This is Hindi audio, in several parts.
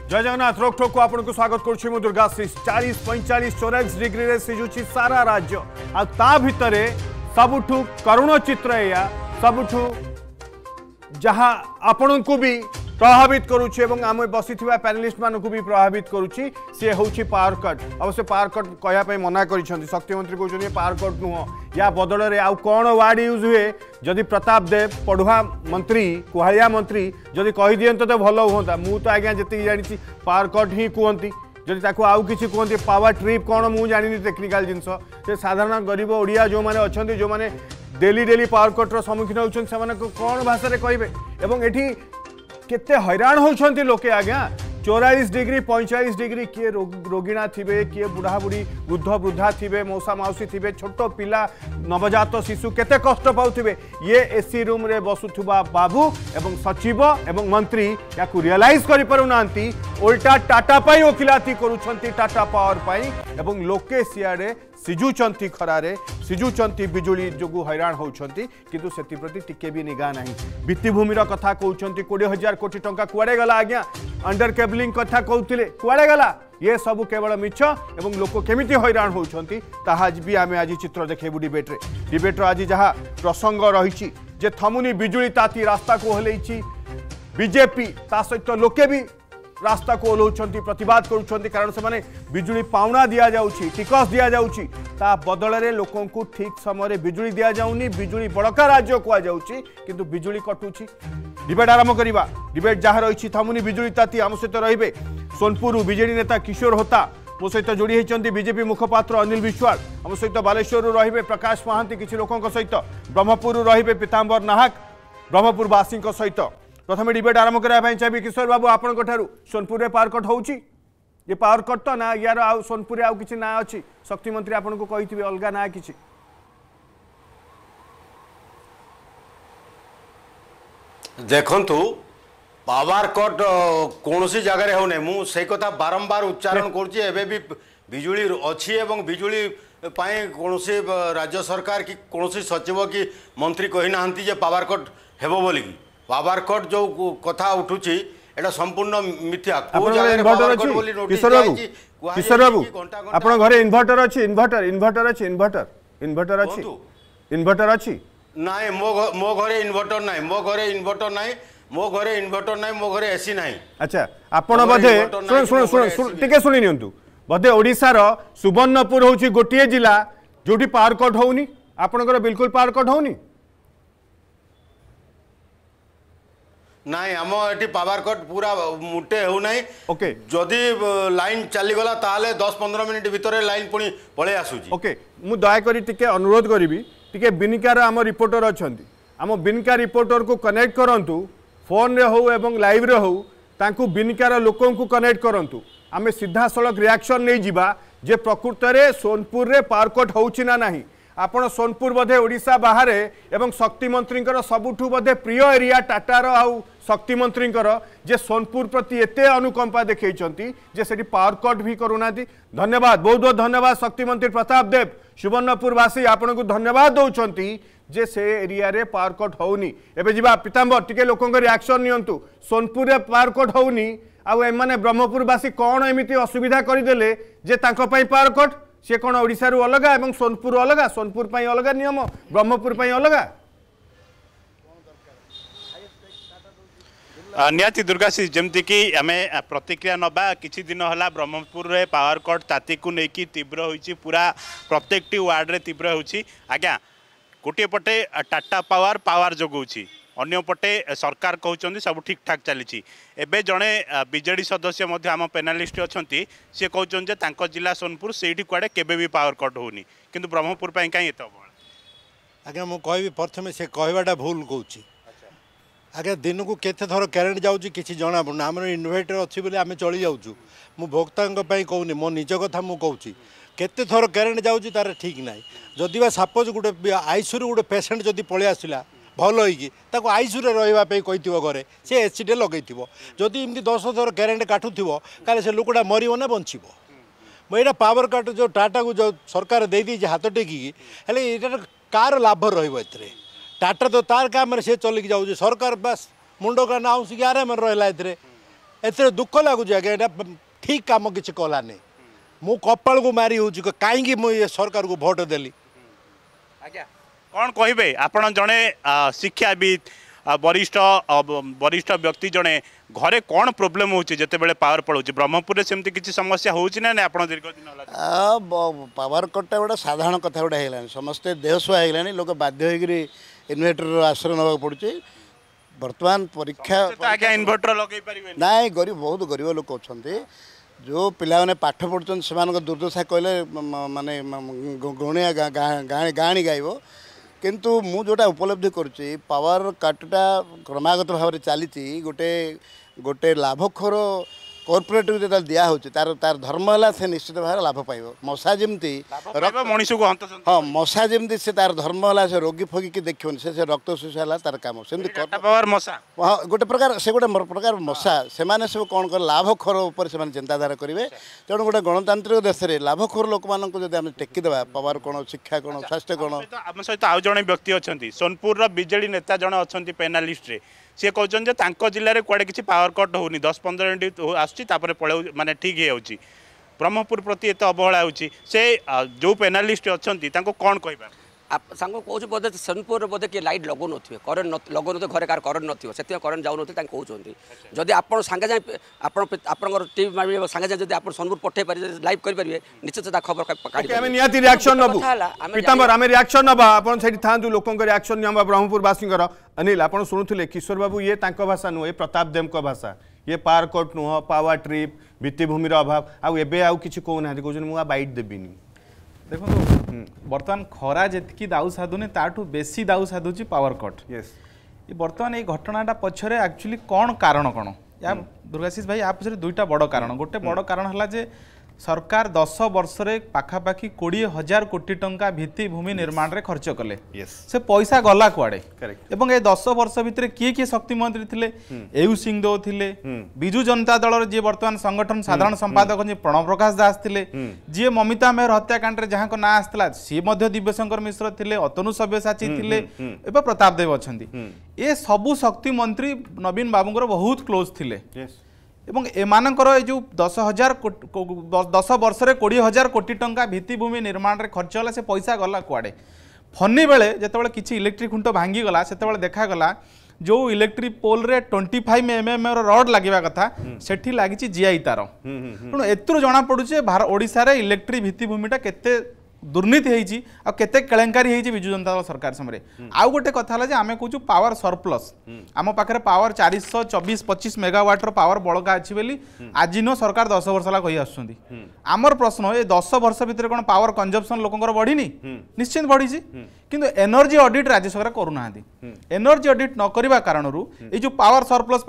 जय जगन्नाथ रोकठोक को आपको स्वागत करुच्ची मु दुर्गा 40 45 44 डिग्री रे सिजुची सारा राज्य आ ता भितरे सबुठु करुण चित्र या सबुठु जहाँ आपण को भी प्रभावित करुच्ची एवं आम बसी पैनलिस्ट मान को भी प्रभावित करुच्ची सी हूँ पावर कट अवश्य पावर कट कहवाई मना कर शक्ति मंत्री कहते पावर कट नुह या बदल में आउ कौन वार्ड यूज हुए जदि प्रताप देव पढ़ुआ मंत्री कुहाड़िया मंत्री जदि कही दियंत तो भल हुआ मु तो आज्ञा जी जानी पावर कट ही कहती जदि आउ कि कहते पावर ट्रिप कौन मुझे जानी टेक्निकाल जिनस से साधारण गरीब ओडिया जो मैंने अच्छा जो मैंने डेली डेली पावर कट्र सम्मुखीन होती कौन भाषा कहे एवं एठी केते हैरान होछंती लोके आज्ञा 44 डिग्री 45 डिग्री किए रोगिणा थिबे किए बुढ़ा बुढ़ी वृद्ध वृद्धा थिबे मौसा माउसी थिबे छोट पिला नवजात शिशु केते कष्ट पाउथिबे ये एसी रूम रे बसुथुबा बाबू एवं सचिव एवं मंत्री याकू रियलाइज करि परुनांती उल्टा टाटा पाई ओकिलाती करूछंती टाटा पावर पाई एवं लोके सियाडे सिजुचंती खरारे सिजुचंती बिजुली जोगु हैरान होउछंती किंतु सेति प्रति टिके भी निगाह नाही भित्तिभूमिर कथा कहउछंती 20,000 कोटी टंका कुआडे गला आज्ञा अंडर केबलिंग कथा कहउतिले कुआडे गला ये सब केवल मिछ एवं लोक केमिति हैरान होउछंती ताहा भी आमे आज चित्र देखेबु डिबेट आज जहा प्रसंग रहिछि जे थमुनी बिजुली ताती रास्ता को हलैछि बीजेपी ता सहित लोके भी रास्ता को ओह्लौंट प्रतिवाद करुँच कारण से बिजुली पाउना दि जाऊँगी टिकस दि जाऊँगी ता बदल में लोक ठीक समय बिजुली दि जाऊनी बिजुली बड़का राज्य कहुच्छी किंतु बिजुली कटुची डिबेट आरंभ करवा डिबेट जहाँ रही थमुनी बिजुली ताती आम सहित रे सोनपुर बीजेडी नेता किशोर होता मो सहित जोड़ी होती बीजेपी मुखपात्र अनिल विश्वाल आम सहित बालेश्वर रे प्रकाश महांती किसी लोकों सहित ब्रह्मपुर रे पीतांबर नाहक ब्रह्मपुरवासी सहित प्रथम डिबेट आरंभ करने चाहिए किशोर बाबू आपण सोनपुर में पावर कट होउची ये पावर कट तो ना यार आउ सोनपुर आउ किसी ना अच्छी शक्ति मंत्री आपन को कही अलग ना किसी देखंतु पावर कट कौन सी जगह होने मु से कथा बारंबार उच्चारण करुच्ची एवं भी बिजुली अच्छी एवं बिजुली कौन सी राज्य सरकार कि कौन सी सचिव कि मंत्री कही ना पावर कट हेबो बोली पावर कट जो कथा उठुची एटा संपूर्ण मिथ्या को जगह पावर कट बोली नोटिस किशोर बाबू आपण घरे इन्वर्टर अछि इन्वर्टर अछि इन्वर्टर अछि नाइ मो घरे इन्वर्टर नाइ मो घरे इन्वर्टर नाइ मो घरे इन्वर्टर नाइ मो घरे एसी नाइ अच्छा आपण बधे सुन सुन सुन टिके सुनि नियंतु बधे ओडिसा रो सुवर्णपुर होची गोटिए जिला जोटी पावर कट होउनी आपनकर बिल्कुल पावर कट होउनी नाइ आम एटी पावर कट पूरा मुटे हो नाइ ओके जदि लाइन चलीगला ताले 10-15 मिनिट भितर लाइन पुणी पळे आसुची ओके मु दया करी टिके अनुरोध करिवि टिके बिनिकार आम रिपोर्टर अछंती आम बिनिका रिपोर्टर को कनेक्ट करंतु फोन रे हो एवं लाइव रे हो तांकु बिनिकार लोकों को कनेक्ट करंतु आमे सीधा सड़क रिएक्शन नहीं जिबा जे प्रकृत रे सोनपुर रे पावर कट होउची ना नाही आपण सोनपुर बधे ओडिशा बाहर एवं शक्ति मंत्री सबुठू बधे प्रिय एरिया टाटार आउ शक्ति मंत्री जे सोनपुर प्रति एते अनुकंपा देखैछंती जे सेठी पावर कट भी करूना धन्यवाद बहुत बहुत धन्यवाद शक्ति मंत्री प्रताप देव सुवर्णपुरवासी आपण को धन्यवाद दौरान जे से एरिया रे पावर कट होउनी एबे जिबा पीतांबर टिके लोकों रिएक्शन नियंतु सोनपुर रे पावर कट होउनी आउ एमाने ब्रह्मपुरवासी कौन एमिति असुविधा करदेले जे तांको पई पावर कट सी कौन ओडिशा रु अलग एवं सोनपुर अलग सोनपुर पई अलग नियम ब्रह्मपुर पई अलग निहाती दुर्गाशी जमती कि आम प्रतिक्रिया नवा किछि दिन हला ब्रह्मपुर रे पावर कट ताती को लेकिन तीव्र होइछि पूरा प्रत्येक वार्ड रे तीव्र होइछि आज्ञा गोटे पटे टाटा पावर जोगौछि अन्य पटे सरकार कहउछन्ती सब ठीक ठाक चली एबे जड़े बीजेडी सदस्य मध्य आम पेनालिस्ट अच्छी सी कहउछन जे तांको जिला सोनपुर सेठी कुआडे केबे भी पावर कट होनी किंतु ब्रह्मपुर पई काई एत आज्ञा मु कहबी प्रथमे से कहवाटा भूल कहूँ आगे दिन को केते थर करेन्ट जाऊँगी किसी जना पड़ना आम इनभर्टर अच्छी बोले आम चली जाऊँ मु भोक्ता कहूनी मो निज कथा मु कहूँ केते थर करेन्ट जाऊँगी तार ठीक ना जदि बा सपोज गोटे आईसीयू गोटे पेसेंट जदि पलि आसला भल हो आईसीयू रही कही घरे से एसीटे लगे जदि एमती 10 थर करेन्ट काटुव काले से लोकटा मरब ना बचब मुझे पावर कट जो टाटा को जो सरकार दे दी हाथ टेकिकी हेले ये कार लाभ रही टाटा तो तार काम से चलिक जाऊँ सरकार बस मुंड का नाउसी आराम रहा एते दुख लगुच आज्ञा एटा ठीक काम किसी कलानी मु कपाल को मारी हूँ कहीं मुझे सरकार को भोट देली आज्ञा कौन कहे आपण जड़े शिक्षाविद वरिष्ठ वरिष्ठ व्यक्ति जड़े घरे कौन प्रोब्लेम होते पावर पड़ो ब्रह्मपुर सेमती किसी समस्या होना दीर्घ दिन पावर कटा गोटे साधारण कथा गोटे है समस्ते देहसुआ है लोक बाध्य इन्वर्टर आश्रय नाक पड़ुचे बर्तमान परीक्षा इन्वर्टर लगे पारे ना गरीब बहुत गरीब लोक अच्छा जो पिला मैंने पाठ पढ़ुन से दुर्दशा कहले माने गणिया गाणी गाइब किंतु मु जोटा उपलब्धि करुच्ची पावर काटटा क्रमागत भाव में चली गोटे गोटे लाभखोर कॉर्पोरेट जो दिया होची तार तार धर्म है से निश्चित भाव लाभ पाइब मशा जमती मनीष को हाँ मशा जमती से तार धर्म है से रोगी फोगी की देखिए से रक्त शोषा है तार कम सेमती मशा हाँ गोटे प्रकार से गोटे प्रकार मशा से सब कौन कर लाभखोर उपर से चिंताधारा करेंगे तेणु गोटे गणतांत्रिक देश में लाभखोर लोक मानक जब आम टेकीदेवा पावर कौन शिक्षा कौन स्वास्थ्य कौन आम सहित आउ जड़े व्यक्ति अच्छा सोनपुर बीजेडी नेता जड़े अच्छा पेनालिस्ट सी कहते जिले में कड़े किसी पावर कट होनी 10-15 मिनट आसपर पड़े माने ठीक हो ब्रह्मपुर प्रति एत अवहेला होची से जो पेनालिस्ट अच्छा कौन कहबा आप सांग कौन बोधे सोनपुर बोधे किए लाइट लगो थे करेन्ट लगो थे घरे कार करेन्ट नथिबो से करेन्ट जाऊ थे कहते जदि आप सांगे जाए आप टीवी मार सांगे जाए जब आप सोनपुर पठे पारे लाइव करेंगे निश्चित खबर आम निहाती रिएक्शन नबु पीताम्बर आम रिएक्शन नबा आपन सेठी थांतु लोकन रिएक्शन नियम ब्रह्मपुर वासी अनिल आप शुणुले किशोर बाबू ये भाषा नुह प्रताप देव भाषा ये पावर कट नुह पावर ट्रिप भित्तिभूमि अभाव आउ एबे आउ किछि कहना कहउछन मु बाइट देबिनी देखो बर्तमान खरा जी दाऊ साधुनी ताठू बेसी दाऊ साधुची पावर कट यस ये बर्तमान ये घटनाटा पछरे एक्चुअली कौन कारण कौन या दुर्गाशीष भाई या पछरे दुईटा बड़ कारण गोटे बड़ कारण है जे सरकार 10 वर्ष रे पाखापाखि 20,000 कोटी टंका भित्तिभूमि निर्माण रे खर्च कले से पैसा गला कुआड़े एवं ए 10 वर्ष भितर किए किए शक्ति मंत्री थिले एयू सिंहदेव थिले बिजू जनता दल जी वर्तमान संगठन साधारण संपादक जी प्रणव प्रकाश दास थिले जी ममिता मेहर हत्याकांड रे जहां को ना आसला सी मध्य दिव्यशंकर मिश्र थिले अतनु सब्यसाची थिले एबे प्रताप देव अछंती ए सबु शक्ति मंत्री नवीन बाबूंकर बहुत क्लोज थिले एवं एमानकर जो 10 वर्ष रे 20,000 कोटी टंका भित्तिभूमि निर्माण रे खर्च होला से पैसा गला कुआडे फनी बेले जेतेबेले किछि इलेक्ट्रिक खुंट भांगी गला सेतेबेले देखा गला जो इलेक्ट्रिक पोल रे 25 mm रड लागिबा कथा सेठी लागिछि जीआई तार तेणु एतरु जना पडुचे ओडिसा रे इलेक्ट्रिक भित्तिभूमिटा केते दुर्नीति होती आते केलेंकारी होती विजु जनता दल सरकार समय आउ गोटे कथा है आम कहूँ पावर सरप्लस आम पाखे पावर 424-25 मेगावाटर पावर बड़का अच्छी बोली आज नो सरकार 10 वर्ष है कही आसुँच आमर प्रश्न ये 10 वर्ष भितर कौन पावर कंजम्पशन लोकंर बढ़ी निश्चित बढ़ी किंतु एनर्जी ऑडिट राज्य सरकार करूना एनर्जी ऑडिट न करने कारण ये जो पावर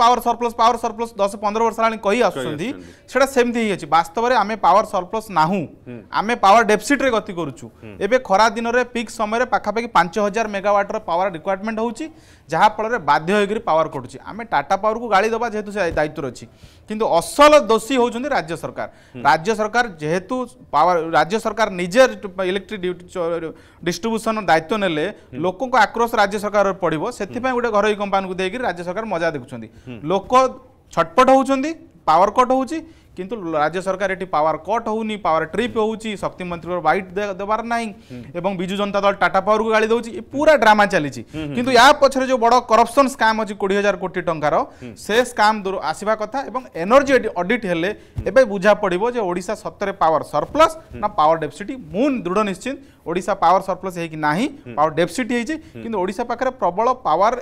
सरप्लस 10-15 वर्ष कही आसुँच सेमती ही वास्तव में आम पावर सरप्लस नाहू आम पावर डेफिसिट रे गति करुचु एबे खरा दिन रे पीक समय रे पाखापाखि 5,000 मेगावाटर पावर रिक्वायरमेंट होची जहाँ फल बाध्य होकर पावर कटुची आम टाटा पावर को गाड़ी दबा जेहेतु से दायित्व अच्छी किंतु असल दोषी होउछन्ति राज्य सरकार जेहेतु पावर राज्य सरकार निजे इलेक्ट्रिक डिस्ट्रीब्यूशन दायित्व नेले लोक आक्रोश राज्य सरकार पड़ो से गोटे घर कंपानी को देकर राज्य सरकार मजा देखुं लोक छटपट होउछन्ति पावर कट होउची किंतु राज्य सरकार ये पावर कट होनी पावर ट्रिप होउची शक्ति मंत्री वाइट देवार नहीं एवं बिजु जनता दल टाटा पावर को गाड़ी दउची पूरा ड्रामा चली किंतु या पछरे जो बड़ करप्शन स्कैम अछि 20,000 कोटी टंकार से स्कैम दूर आसीबा कथा एवं एनर्जी ऑडिट हेले एबे बुझा पड़िबो जे ओडिसा सत्तरे पावर सरप्लस ना पावर डेफिसिट मु दृढ़ निश्चित ओडिसा पावर सरप्लस है कि नाही पावर डेफिसिट है किंतु ओडिसा पाखरे प्रबल पावर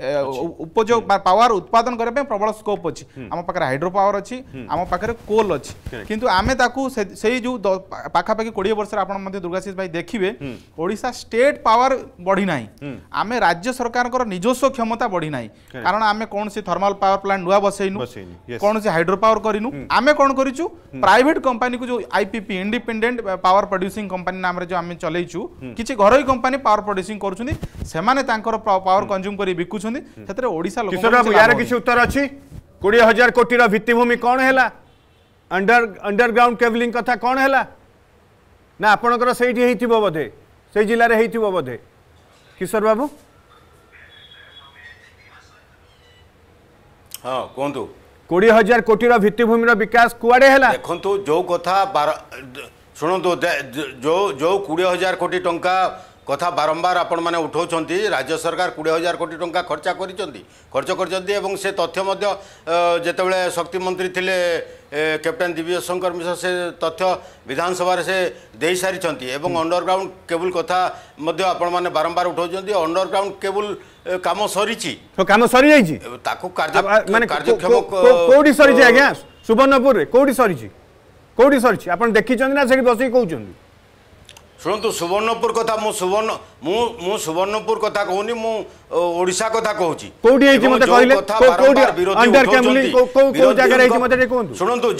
उपयोग पावर उत्पादन करने प्रबल स्कोप अच्छी आम पाखे हाइड्रो पावर अच्छी आम पाखे कोल अच्छी किंतु आमे ताकू से जो पाखापाखि 20 वर्ष आपण दुर्गाशीष भाई देखिए ओडिशा स्टेट पावर बढ़ी ना आमे राज्य सरकार निजस्व क्षमता बढ़ी ना कारण आमे कौन से थर्मल पावर प्लांट नुआ बसैनु कौन से हाइड्रो पावर करूँ आमे कौन करूँ प्राइवेट कंपनी को जो IPP independent power producing company नाम रे जो आमे चलैछु किछि घरोई कंपनी पावर प्रोड्यूसिंग करूछुनी सेमाने तांकर पावर कंज्यूम करी बिकुछुनी सेतरे ओडिसा लोक किशोर बाबू यार किछि उत्तर अछि 20,000 कोटी रो भित्तिभूमि कोन हैला अंडरग्राउंड केबलिंग कथा कोन हैला ना आपनकर सेठी हेतिबो बोधे से जिल्ला रे हेतिबो बोधे किशोर बाबू हाँ कहतु 20,000 कोटी भित्तिभूमि विकास कुआडे है देखो जो कथा शुणु जो 20,000 कोटी टंका कथा बारंबार आपण मैंने उठाउछन राज्य सरकार 20,000 कोटी टंका खर्चा खर्च कर से तथ्य जितेबाला शक्ति मंत्री थिले कैप्टेन दिव्य शंकर मिश्र से तथ्य विधानसभा से दे सारी अंडरग्राउंड केबल कथा आपण मैंने बारंबार उठाउछन अंडरग्राउंड केबल काम सरी काम सरी जाइछि ताकू कार्यक्षम कोडी सरी जाय आज्ञा सुवर्णपुर रे कोडी सरी आपण देखिछन ना सेठी बसी कहउछन शुणु सुवर्णपुर कथा मु सुवर्णपुर कथा कहूनी मु ओडिशा कथा कहूची कोडी है मते कहले कोडी अंडर कैमलिंग को जगह रे मते कहू शुणु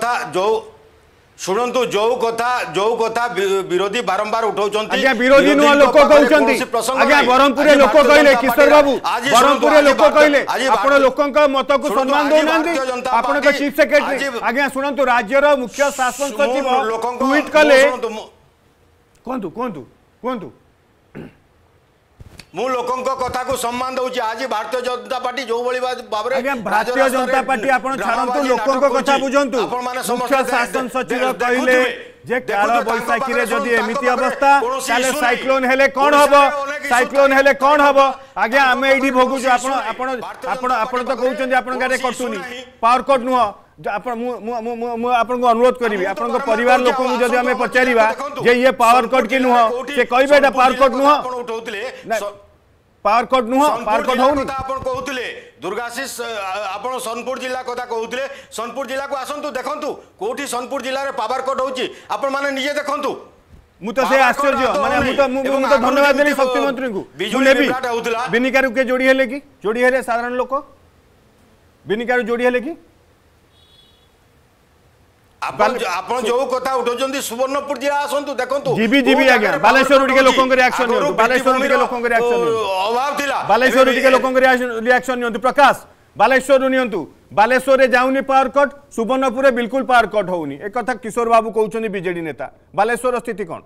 जो कथा विरोधी बारंबार उठाउचंती आज्ञा विरोधी नो लोक कहउचंती आज्ञा बरहमपुर रे लोक कहले किशोर बाबू बरहमपुर रे लोक कहले आपण लोकन का मत को सम्मान दो नांदी आपण का चीफ सेक्रेटरी आज्ञा सुनंतु राज्य रो मुख्य शासन सचिव ट्वीट कले कहतु मु लोकंक कथा को सम्मान दउची आज भारतीय जनता पार्टी जो बळी भाव रे भारतीय जनता पार्टी आपण छाड़ंतु लोकंक कथा बुझंतु मुख्य शासन सचिव कहले जे काला बैसाखी रे जदी एमिति अवस्था ताले साइक्लोन हेले कोन हबो आज्ञा हमें एडी भोगु जो आपण तो कहउचंदी आपण गारे कटुनी पावर कट नुह अनुरोध करी आप परिवार लोक जब आम पचारा जे ये पावर कट की नुह से कहे पावर कट नुह पावर कट होनी कहते दुर्गाशीष आप सोनपुर जिला कथा कहते सोनपुर जिला को आसतु देखु कौटी सोनपुर जिले में पावर कट होची आपण माने निजे देखु मुझे आश्चर्य माने मुझे धन्यवाद देली शक्ति मंत्री को बिनिकार के जोड़ी हेले साधारण लोक बिनिकार जोड़ी हेले कि आपण जो कथा उठौचंदी सुवर्णपुर जिला आसंतु देखंतु जीबी आज्ञा बालेश्वर के लोकन के रिएक्शन नियंतु बालेश्वर के लोकन के रिएक्शन अभाव थिला बालेश्वर के लोकन के रिएक्शन नियंतु प्रकाश बालेश्वर नियंतु बालेश्वर रे जाउनी पावर कट सुवर्णपुर रे बिल्कुल पावर कट होउनी एक कथा किशोर बाबू कहउचंदी बीजेडी नेता बालेश्वर स्थिति कोन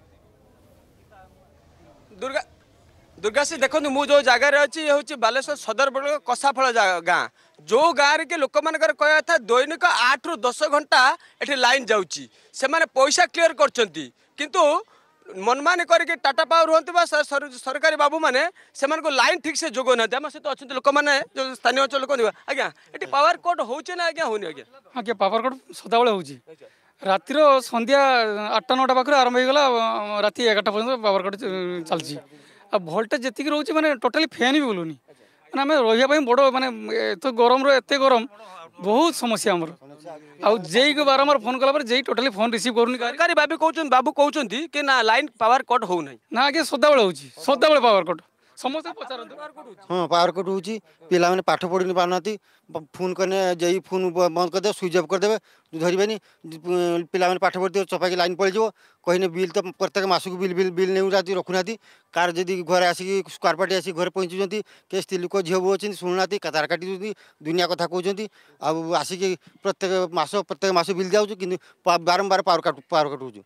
दुर्गा से देखो मु जो जगार अच्छी ये हूँ बालेश्वर सदर ब्लॉक कसाफल गाँ जो गाँव के लोक मान कह था दैनिक 8 ରୁ 10 घंटा ये लाइन जाऊँगी से पैसा क्लीयर किंतु मनमानी करके टाटा पावर हूँ सरकारी बाबू मैंने से लाइन ठीक से जोग ना आम सहित अच्छा लोक मैंने जो स्थानीय अंचल लोक आज्ञा ये पावर कट होना आज्ञा होनी आज्ञा आज्ञा पावर कट सदाबले हो रातिर संध्या 8टा 9टा पाखे आरंभ होगा राति 11टा पर्यटन पावर कट चलती आ भोल्टेज जी रोचे मैंने टोटाली फैन भी बोलूनी मैंने आम रही बड़ मानते तो गरम एत गरम बहुत समस्या आमर आउ जेई को बारंबार फोन कला जेई टोटाली फोन रिसीव करूनी सरकारी बाबू कहते कि ना लाइन पावर कट हो ना आगे सदाबले हो पावर कट समस्या पचार हाँ पावर कट हो पिला मैंने पाठ पढ़ी पारना फोन करने जई फोन बंद करदे स्विच ऑफ करदे धरबे पिला मैंने पाठ पढ़ी चपाकी लाइन पड़ जाव कहने बिल तो प्रत्येक मासक बिल नहीं रखुना कार जदि घर आसिक स्क्वायर पार्टी आसिक घर पहुँचुँच के स्त्री लोक झील बो अच्छे शुणुना तार काटी दुनिया कथा कहते आसिक प्रत्येक मास बिल जाऊँ कि बारंबार पावर कट हो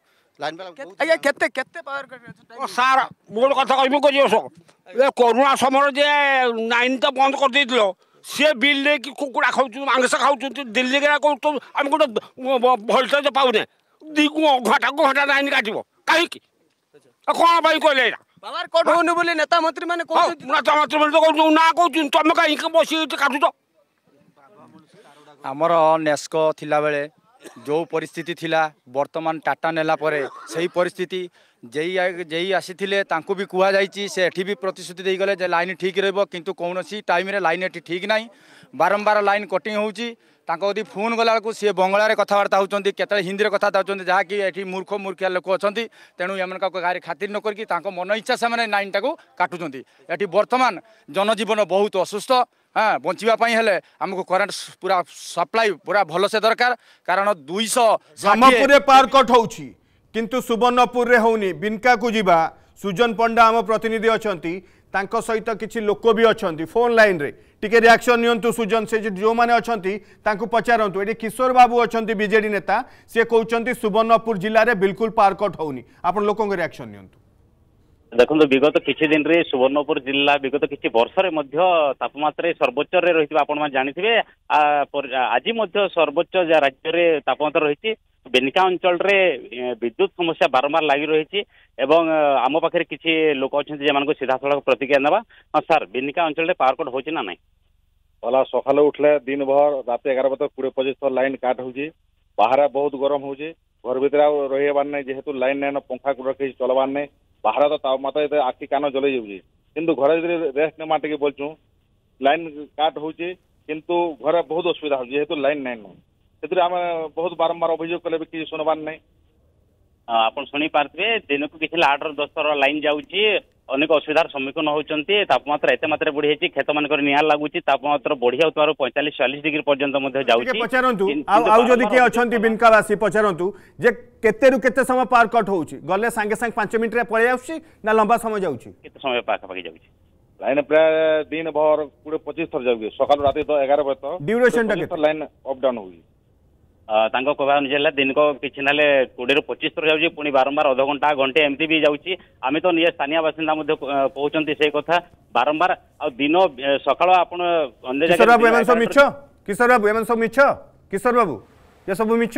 सार मोर कथा कह कोरोना समय जे लाइन तो बंद कर दे सी बिल लेकिन कुकुड़ा खाऊ मांस खाऊ दिल्ली के आम गोटे भोल्टेज पाऊने घंटा लाइन काटो कहीं कौन कहले पावर कट होने बोले नेता मंत्री मैंने नेता मंत्री ना कहूँ तुम कहीं बस काटुच आमर नेस्को थिला बेले जो परिस्थिति थिला वर्तमान टाटा नेला परे सही परिस्थिति जेई आसी तांको भी कुआ जाइछि से एठी भी प्रतिश्रुति दे गले जे लाइन ठीक रहबो किंतु कौनसी टाइम रे लाइन एठी ठीक नाही बारंबार लाइन कटिंग होउछि तांको यदि फोन गला को सी बंगला रे कथबार्ता होउचंदी केतले हिंदी रे कथा होउचंदी जहा कि एठी मूर्खिया लोक अछंती तेणु एमनका गाड़ी खातिर न करके तांको मन इच्छा से माने लाइन टाको काटुचंदी एठी वर्तमान जनजीवन बहुत असुस्थ हाँ बचापी हेले आमको करेन्ट पूरा सप्लाई पूरा भल से दरकार कारण 200 ब्रह्मपुर पावर कट होउछि किंतु सुवर्णपुर रे होनी बिनका को जीवा सुजन पंडा आम प्रतिनिधि अछंती तांको सहित किछि लोक भी अछंती फोन लाइन रे टिके रिएक्शन नियंतु सुजन से जो माने अछंती तांको पचारंतु एडी किशोर बाबू अछंती बीजेडी नेता से कहउचंती सुवर्णपुर जिल्ला रे बिल्कुल पावर कट होउनी आपण लोकन के रिएक्शन नियंतु देखो विगत किछि दिन रे सुवर्णपुर जिला विगत किछि वर्ष रे मध्य तापमात्रा सर्वोच्च रे रहितबा आपण मान जानिथिबे आज मध्य सर्वोच्च राज्य रे तापमात्रा रहिछि बेनिका अंचल रे विद्युत समस्या बारंबार लागि रहिछि एवं आम पाखे किछि लोक अछन्ति जे मानको सीधा सड़क प्रतिक्रिया नेबा सर बेनिका अंचल रे पावर कट होछि ना नाही पहला सकाल उठले दिन भर रात 11 बजे 20-25 थर लाइन काट होछि बाहर बहुत गरम होछि घर भीतर रहिबार नै जेहेतु लाइन नै पंखा को रखि चलबार नै बाहर तो तापमात्रा आखि कान जल जाऊँगी किंतु घर रेस्ट नेमा टे बोलचु लाइन काट होची किंतु घर बहुत असुविधा हो जेहेतु लाइन नाइन से आम बहुत बारंबार अभियोग कले भी किसी सुनबार नहीं आप शुणी पारे दिन को किसी 8-10 थर लाइन जाऊँगी अनेक असुविधार सम्मुखीन होती तापमात्रा एत मात्रा बढ़ी खेत मान निआं लगुच तापमात्रा बढ़ी जाऊँ 45-40 डिग्री पर्यंत पचारतु आदि किए अच्छा बिनकावासी पचारतु जे केतेरु केते समय पावर कट होउची गले सांगे सांगे 5 मिनिट रे पळे आउची ना लंबा समय जाउची केते समय पाखा पाखी जाउची लाइन प्राय दिन भर 20-25 थर जाउगी सकाल रात 11 बजे तक ड्यूरेशन टा लाइन अप डाउन होगी कहवा अनुसार दिन को किसी ना 20-25 थर जाऊँगी पुणी बारंबार अध घंटा घंटे एमती भी जाऊँगी आम तो निजे स्थानीय बासिंदा कहते से कथा बारंबार आ दिन सकाल आप किशोर बाबू एम सब मिछ किशोर बाबू एम सब मिछ किशोर बाबू ये सब मिछ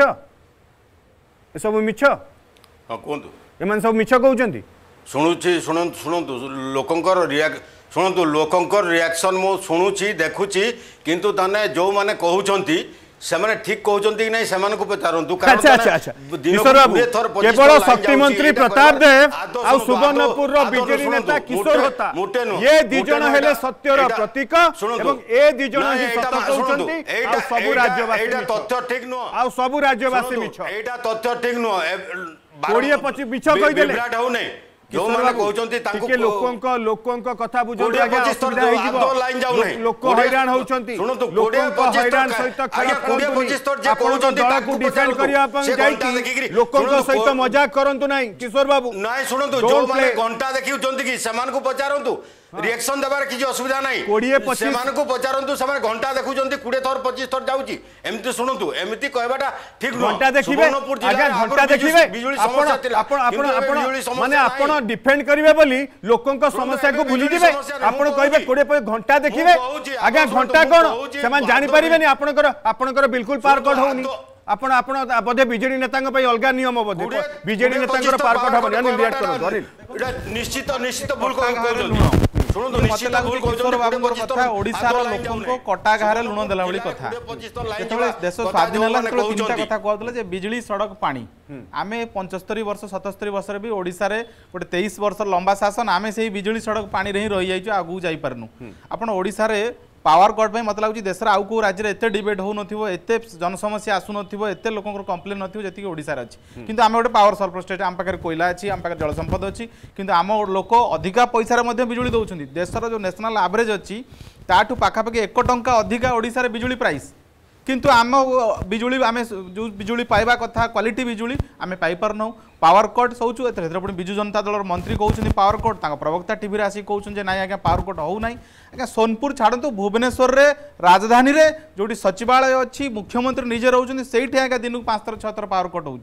ये सब मिछ हाँ कहतु एम सब मिछ कहते शुणुची शुणु लोकंकर शुणु लोकंकर रिएक्शन मु शुणुची देखुची किंतु ताने जो माने कहउचंती सेमाने ठीक कहउचंती कि नहीं सेमान को पचारंतु अच्छा अच्छा अच्छा किशोर बाबू केवल शक्ति मंत्री प्रताप देव आ सुवर्णपुर रो बीजेडी नेता किशोर होता ये दी जण हेले सत्यर प्रतीक एवं ए दी जण ही सत्य कहउचंती आ सब राज्यवासी एटा तथ्य ठीक नो आ सब राज्यवासी मिछ एटा तथ्य ठीक नो 20-25 मिछ कहि देले विराट हो नै जो माने कहउचंती तांको लोकंक कथा बुझो आगे असुविधा हे जीवो लाइन जाउ नै लोक हैरान होउचंती सुनतु लोकंक हैरान सहित खराब 20-25 थर जे कहउचंती तांको डिफेंड करिया पन जाई लोकंक सहित मजाक करंतु नै किशोर बाबू नै सुनतु जो माने घंटा देखिउचंती कि समान को पचारंतु रिएक्शन देबार किछि असुविधा नै 20-25 समान को पचारंतु समान घंटा देखुचंती 20 थर 25 थर जाउची एमती सुनतु एमती कहबाटा ठीक न घंटा देखिबे आगे घंटा देखिबे बिजुली समस्या थिला आपण माने आपण डिफेंड करिवे बोली लोकंक समस्या को भूली दिबे आपण कहबे 20 घंटा देखिबे आगे घंटा कोन समान जानि परिबेनी आपणकर बिल्कुल पार कट होनी आपण आपण बोधे बीजेडी नेतांग पई अलगा नियम बोधे बीजेडी नेतांगर पार कट होबनी अनि रिएक्ट करो अनिल निश्चित भूल को सुनतु निश्चित भूल किशोर बाबूर कथा ओडिसा रो लोकन को कटा घारे लुण देला बली कथा जेतबे देश स्वाधीन होला तो तीनटा कथा कहतले जे बिजली सड़क पानी आमे 75 वर्ष 77 वर्ष रे भी ओडिसा रे गोटे 23 वर्ष लंबा शासन आमे सेही बिजली सड़क पानी रे ही रही जाइछु आगु जाई परनु आपण ओडिसा रे पावर कट में मत लगुच देश आउ को राज्य एत डिबेट हो एत जनसमस्या आसु नत लोक कंप्लेन नथी ओडिशा अच्छी किंतु आम गोटे पावर सल्फर स्टेट आम पाखे कोयला अच्छी आम पाखे जल संपद अच्छी किंतु आम लोक अधिका पैसा बिजुली दौरान देशर जो नेशनल एवरेज अच्छी ताठू पाखापाखि 1 टंका अधिका ओडिशा बिजुली प्राइस किंतु आम बिजुली आम जो बिजुली पाइबा कथा क्वालिटी बिजुली आम पाइपारना पावर कट सोचु पुणी विजु जनता दल मंत्री कहते पावर कट प्रवक्ता टीवी आसिक कहते ना आज्ञा पावर कट हो ना आज्ञा सोनपुर छाड़ू भुवनेश्वर रे राजधानी रे जो सचिवालय अच्छी मुख्यमंत्री निजे रोचे से आज्ञा दिन को 5 थर 6 थर पावर कट हो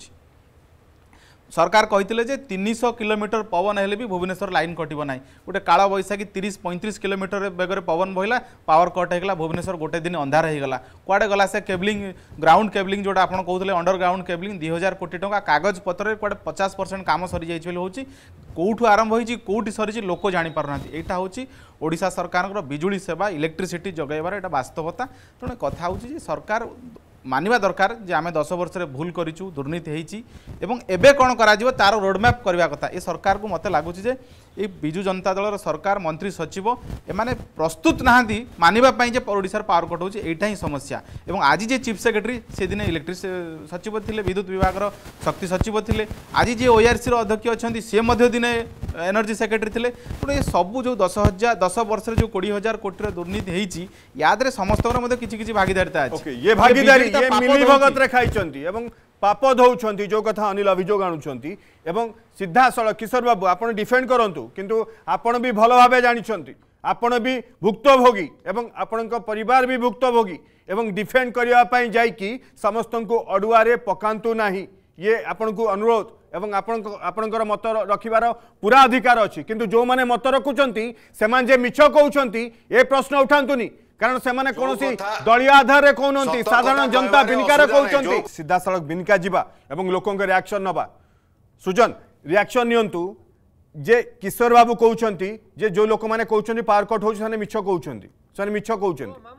सरकार कहते जे 300 किलोमीटर पवन हेले भी भुवनेश्वर लाइन कटो ना गोटे काल बैशाखी 30-35 किलोमीटर बेगर पवन बहला पावर कट होगा भुवनेश्वर गोटे दिन अंधार होगा कुआडे गला से केबलिंग ग्राउंड केबलिंग जोटा आप कहते अंडरग्राउंड केबलिंग 2000 कोटी टंका कागज पत्र कुआडे 50% काम सरी जाइए हूँ कौटू आरंभ होती कौटी सरी लोक जापारना यहाँ हूँ ओडिशा सरकार बिजुली सेवा इलेक्ट्रिसिटी जगैबार यहाँ वास्तवता तेणु कथा हूँ सरकार मानिबा दरकार जे आमे 10 वर्ष रे भूल करिचु दुर्नीति हेची एवं एबे कोन करा जिवो तार रोडमैप करबा कथा ए सरकार को मते लागुची जे ए बिजु जनता दल सरकार मंत्री सचिव एमाने प्रस्तुत नाहांती मानिबा पई जे ओडिसा पावर कट होची एटा ही समस्या एवं आज जे चीफ सेक्रेटरी से दिन इलेक्ट्रिक सचिव थिले विद्युत विभाग रो शक्ति सचिव थिले आज जे ओआरसी रो अध्यक्ष अछंती से मध्य दिन एनर्जी सेक्रेटरी थिले तो सब जो 10 वर्ष रे जो 20,000 कोटी रो दुर्नीति हेची याद रे समस्त मध्य किछि भागीदारिता अछि ओके ये भागीदारी ये मिली भगत रे खाइचंती एवं पाप धौछंती जो कथा अनिल अभियोग आणुछंती एवं सीधा सड़क किशोर बाबू आपण डिफेंड करंतु किंतु आपण भी भलो भाबे जानिछंती आपण भी भुक्तभोगी एवं आपणक परिवार भी भुक्तभोगी एवं डिफेंड करिया पई जाई कि समस्त को अडुआ रे पकांतु नाही ये आपण को अनुरोध एवं आपणकर मत रखिबार पूरा अधिकार अच्छी किंतु जो माने मत रखुचंती सेमान जे मिछ कहउचंती ए प्रश्न उठांतुनी कारण से माने कोनोसी दलीय आधार रे कहउनंती साधारण जनता बिनिकार कहउचंती सीधा सड़क बिनिका जिबा एवं लोकन के रिएक्शन नबा सुजन रिएक्शन नियंतु जे किशोर बाबू कहउचंती जे जो लोक माने कहउचंती पावर कट होउछ साने मिछ कहउचंती साने मिछ कहउचंती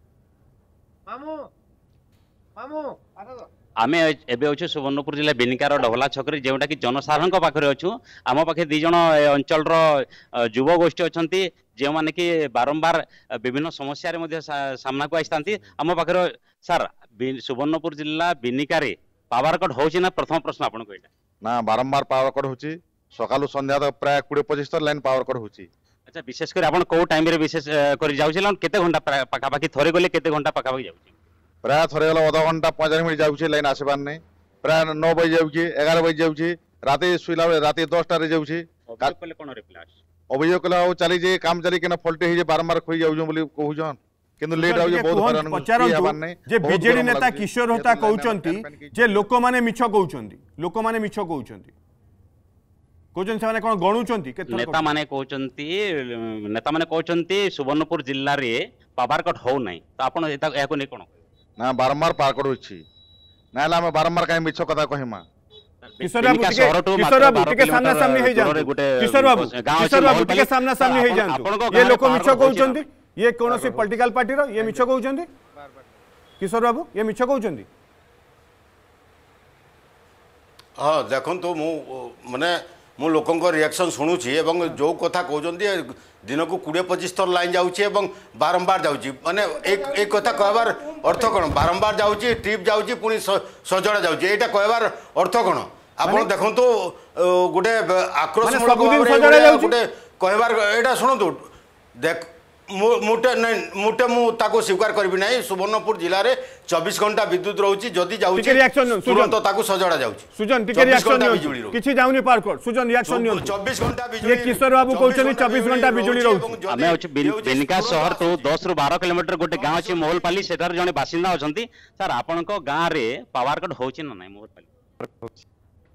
आमे एबे अच्छे सुवर्णपुर जिला बेनिकार डबला छकरी जोटा कि जनसाधारण पाखे अच्छु आम पाखे दी जन अंचल युव गोष्ठी अच्छा जो मैंने कि बारंबार विभिन्न समस्या सामना को आसता आम पाखे सार सुवर्णपुर जिला बेनिकार पावर कट हो प्रथम प्रश्न आपन को ना बारंबार पावर कट हो सकालू संध्या तक प्राय 20-25 लाइन पावर कट हो अच्छा विशेष कर आपन को टाइम रे विशेष कर जाउछलन केते घंटा पाखापाखि थरे गले केते घंटा पाखापाखि जाउछि प्राय थरे गला आधा घंटा 45 मिनिट जाउछि लाइन आसबार नै प्राय 9 बजे जाउछि 11 बजे जाउछि राते सुइला राते 10 रे जाउछि कोन रिप्लाई अभियोग कला चली जे काम चली केना फॉल्ट हे जे बारंबार खोई जाउछ बोली कहउछन किंतु लेट आउ जे बहुत हैरान पचारंतु जे बीजेडी नेता किशोर होता कहउचंती जे लोक माने मिछ कहउचंती लोक माने मिछ कहउचंती कोचन से माने कोन गणुचंती केतर नेता माने कहउचंती सुवर्णपुर जिल्ला रे पावर कट हो नै तो आपण एता एको नै कोन ना बारंबार पावर कट होछि नाला हम बारंबार काहे मिछ कथा कहिमा किशोर बाबू टिके सामना सामने हे जान किशोर बाबू टिके सामना सामने हे जान ये लोक मिछ कहउचंती ये कोनोसी पॉलिटिकल पार्टी रो ये मिछ कहउचंती किशोर बाबू ये मिछ कहउचंती हाँ देखो माने मु लोकों रिएक्शन शुणुची एवं जो कथा कहते दिन को 20-25 थर लाइन जाऊँगी बारंबार जाऊँगी माने एक कथा कहबार अर्थ कौन बारंबार जाऊँगी ट्रिप जाऊँगी पुणी सजड़ा जाऊँगी यहाँ कहबार अर्थ कौन आप देखो गोटे आक्रोश गोटे कहबार यहाँ शुणु देख मुटे मुझे स्वीकार करी ना सुवर्णपुर जिले में 24 घंटा विद्युत रोची जदि तुरंत सजड़ा सुजन टिके रिएक्शन किछि जाउनी पार कर सुजन रिएक्शन नियो 24 घंटा बिजुली ये किशोर बाबू कहउछनी 24 घंटा बिजुली रहउची हमें अछि बेनिका शहर तो 10 रु 12 किलोमीटर गोटे गांव अछि मोहलपाली सेटार जने बासिंदा अछंती सर आपन को गांव रे पावर कट होछि न नै मोहलपाली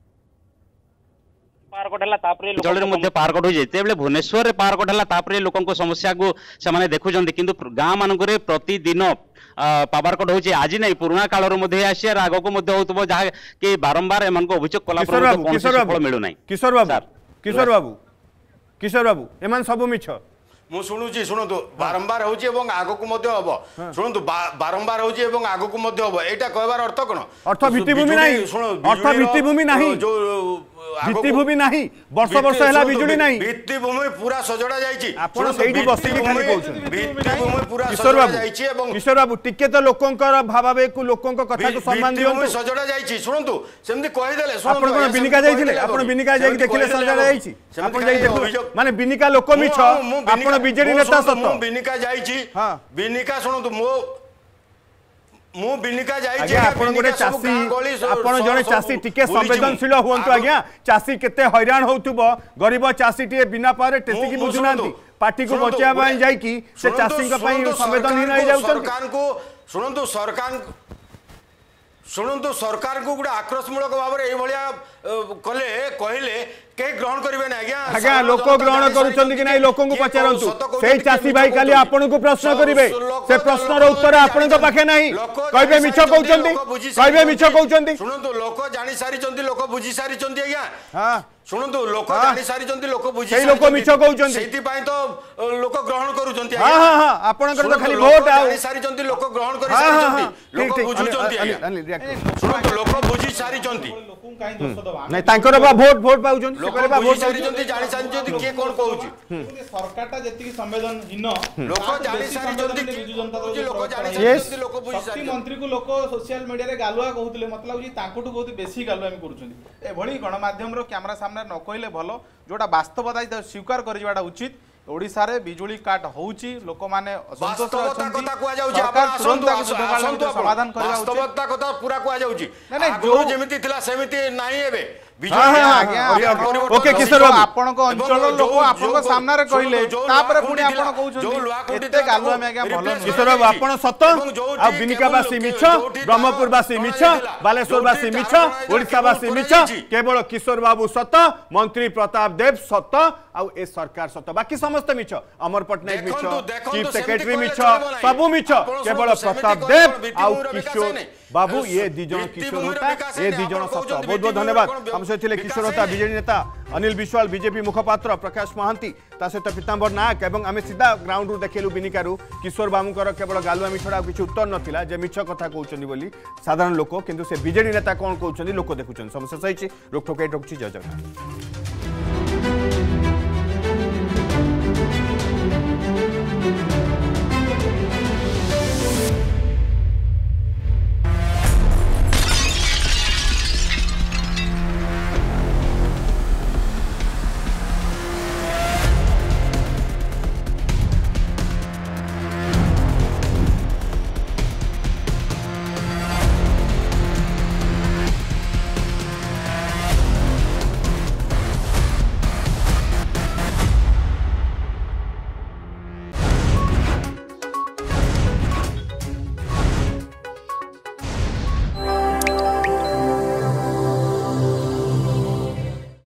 पावर कट हला तापरे लोकल मध्ये पावर कट हो जेते बेले भुवनेश्वर रे पावर कट हला तापरे लोकन समस्या को से माने देखुचंती किंतु गांव मानक रे प्रतिदिन पावर कट होछि आज नै पुराना काल रो मध्ये आसी आगो को मध्ये होतबो जहा कि बारंबार एमन को अभियोग कला पर कोन सफल मिलु नै किशोर बाबू एमन सब मिछ मु शुणुची शुणु बारंबार होची एवं आगो को मध्ये हबो शुणु बारंबार होची एवं आगो को मध्ये हबो एटा कहबार अर्थ कोन अर्थ भित्तिभूमि नाही अर्थ भित्तिभूमि नाही जो भित्तिभूमि नाही वर्ष वर्ष हला बिजुली नाही भित्तिभूमि पूरा सजड़ा जाईची आपण सेठी बसी के खाली कहउछन भित्तिभूमि पूरा सजड़ा जाईची एवं किशोर बाबू टिके तो लोकंकर भाबावे को लोकंक कथा को सम्मान दियंतु सजड़ा जाईची सुनंतु सेमति कहि देले आपण कोन बिनिका जाईथिले आपण बिनिका जाई देखिले सजड़ा जाईची आपण जाई देखो माने बिनिका लोक मिछ आपण बीजेडी नेता सत मु बिनिका जाईची हां बिनिका सुनंतु मु बिनिका जाईची आपण गोटे चासी आपण जने चासी टिके संवेदनशील होंतु आज्ञा चासी केते हैरान होतुबो गरीब चासी टिए बिना पारे टेसी की बुझुनांती पार्टी को बचाया बाई जाई की से चासी का पई संवेदनहीन हो जाउछन सरकार को शुणु सरकार को गोटे आक्रोशमूलक भाव में ये कले कहले के ग्रहण करेंगे ना आज्ञा लोक ग्रहण करुछन कि नहीं लोक पचारंतु से चासी भाई खाली आपन को प्रश्न करेंगे से प्रश्न रो उत्तर आपन को पाखे नहीं कहबे मिछ कहउछंती कहबे मिछ कहउछंती शुणु लोक जानि सारी लोक बुझी सारी आज्ञा हां शुणु लोक जानि सारी लोक बुझी से लोक मिछ कहउछंती सेति पई तो लोक ग्रहण करूछंती हां हां हां आपन कर तो खाली वोट आ सारी लोक ग्रहण करि सारी लोक बुझुछंती शुणु लोक बुझी सारी नहीं तांकर बा वोट पाउछन लोक बुझी सारी जानि सारी के कोन कहउची सरकार ता जति संवेदनहीन लोक जानि सारी बिजु जनता दल लोक जानि सारी लोक बुझी सारी मंत्री को लोक सोशल मीडिया रे गालुआ कहउतले मतलब जी तांकोटू बहुत बेसी गालुआ हम करूछन ए भली गणमाध्यम रो कैमरा सामने न कहले भलो जोटा वास्तवता स्वीकार करिवाडा उचित ओडिसा रे बिजुली काट होउची लोक माने असंतोष अछंती कथा कुआ जाउची आपण समाधान करबा वास्तवता कथा पूरा कुआ जाउची जो जेमिति थिला सेमिति नाही हेबे ओके किशोर बाबू आपनको अंचल लोक आपनको सामने रे कहले तापर पुणी आपण कहउछन एते गालु हम आज्ञा भलो न किशोर बाबू आपण सत आ बिनिकावासी मिछ ब्रह्मपुरवासी मिछ बालेश्वरवासी मिछ ओडिशावासी मिछ केवल किशोर बाबू सत मंत्री प्रताप देव सत आ ए सरकार सत बाकी समस्त मिछ अमर पटनायक मिछ चीफ सेक्रेटरी मिछ सबु मिछ केवल प्रताप देव आ किशोर बाबू ये दिजन किशोर होता ये दिजन सत बहुत बहुत धन्यवाद हम सहित किशोर होता बीजेडी नेता अनिल विश्वाल बीजेपी मुखपात्र प्रकाश महांती ता सहित पीतांबर नायक एवं आम सीधा ग्राउंड रू देखलु बिनिकारु किशोर बाबूकर केवल गालुआमी छड़ा किसी उत्तर नाला जे मिछ कथा कहते बोली साधारण लोक किंतु से बीजेडी नेता कौन कहते लोक देखुं समस्या सही रोकठोक रखुच्छी जय जगन्नाथ।